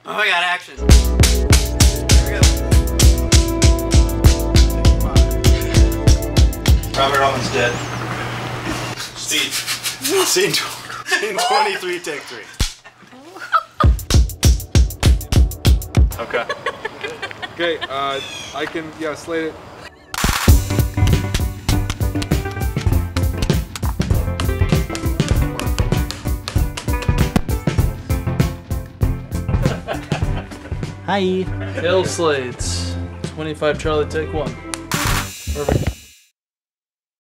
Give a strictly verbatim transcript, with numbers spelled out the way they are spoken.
Oh my god, action. Here we go. Robert Altman's dead. Steve. Scene, scene twenty-three, take three. Okay. Okay, uh, I can, yeah, slate it. Hi. Hill slates. twenty-five Charlie, take one. Perfect.